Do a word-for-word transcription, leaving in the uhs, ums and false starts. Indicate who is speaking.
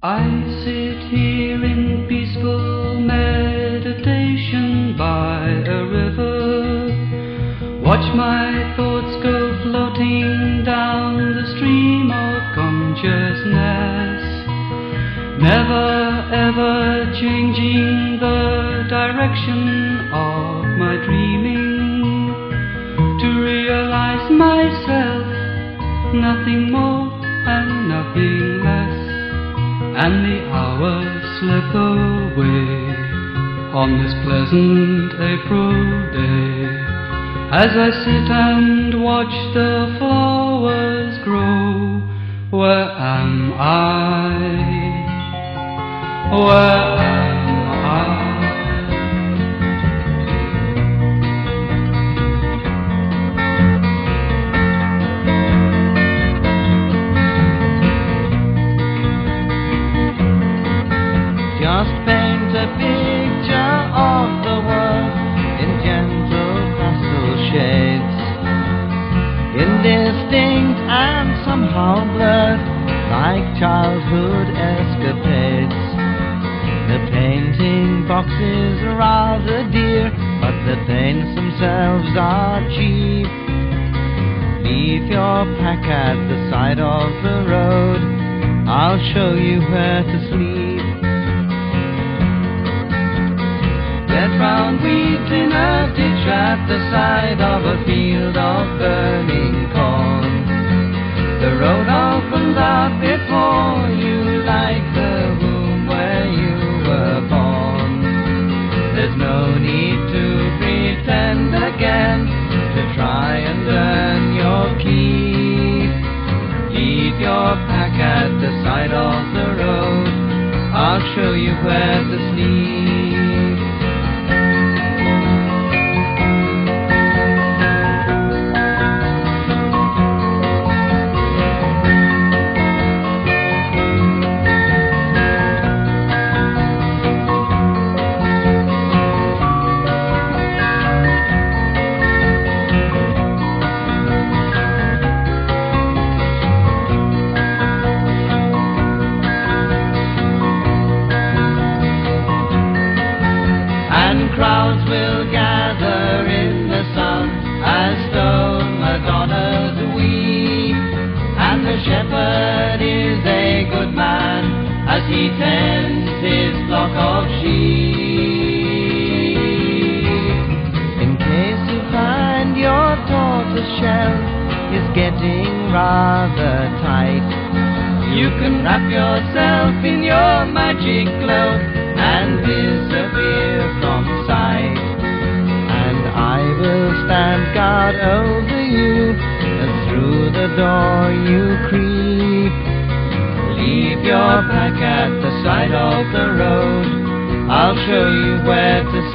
Speaker 1: I sit here in peaceful meditation by a river, watch my thoughts go floating down the stream of consciousness, never ever changing the direction of my dreaming, to realize myself, nothing more and nothing less. And the hours slip away on this pleasant April day, as I sit and watch the flowers grow. Where am I? Where am I?
Speaker 2: Just paint a picture of the world in gentle pastel shades, indistinct and somehow blurred, like childhood escapades. The painting box is rather dear, but the paints themselves are cheap. Leave your pack at the side of the road, I'll show you where to sleep. Get round weeds in a ditch at the side of a field of burning corn. The road opens up before you like the womb where you were born. There's no need to pretend again, to try and earn your keep. Leave your pack at the side of the road, I'll show you where to sleep. Crowds will gather in the sun as stone Madonnas weep, and the shepherd is a good man as he tends his flock of sheep. In case you find your tortoise shell is getting rather tight, you can wrap yourself in your magic cloak and disappear from sight, and I will stand guard over you, and through the door you creep. Leave your pack at the side of the road, I'll show you where to